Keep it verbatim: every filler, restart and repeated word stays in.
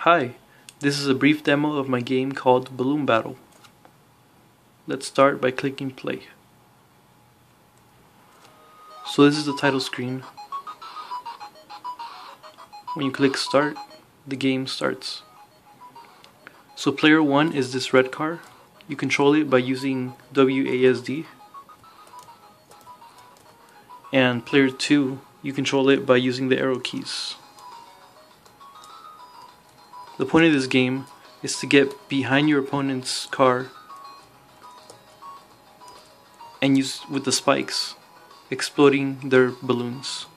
Hi, this is a brief demo of my game called Balloon Battle. Let's start by clicking play. So this is the title screen. When you click start, the game starts. So player one is this red car. You control it by using W A S D. And player two, you control it by using the arrow keys. The point of this game is to get behind your opponent's car and use with the spikes, exploding their balloons.